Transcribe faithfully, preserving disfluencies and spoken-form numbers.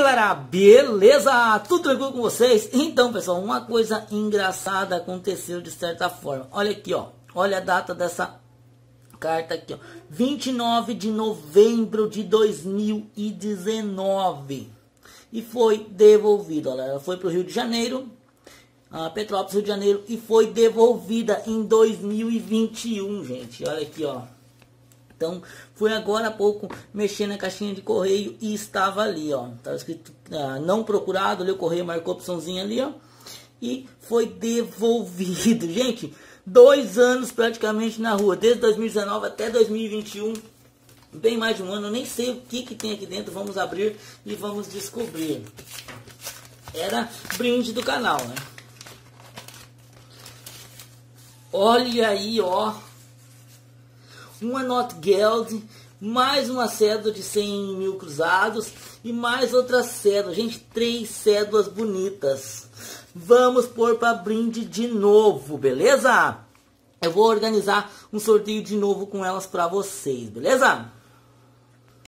galera, beleza? Tudo tranquilo com vocês? Então pessoal, uma coisa engraçada aconteceu de certa forma. Olha aqui, ó, olha a data dessa carta aqui, ó, vinte e nove de novembro de dois mil e dezenove, e foi devolvida. Olha, ela foi para o Rio de Janeiro, a Petrópolis, Rio de Janeiro, e foi devolvida em dois mil e vinte e um, gente. Olha aqui, ó. Então, fui agora há pouco mexer na caixinha de correio e estava ali, ó. Estava escrito ah, não procurado, ali o correio marcou a opçãozinha ali, ó. E foi devolvido. Gente, dois anos praticamente na rua, desde dois mil e dezenove até dois mil e vinte e um. Bem mais de um ano, eu nem sei o que, que tem aqui dentro. Vamos abrir e vamos descobrir. Era brinde do canal, né? Olha aí, ó. Uma Notgeld, mais uma cédula de cem mil cruzados e mais outra cédula. Gente, três cédulas bonitas. Vamos pôr para brinde de novo, beleza? Eu vou organizar um sorteio de novo com elas para vocês, beleza?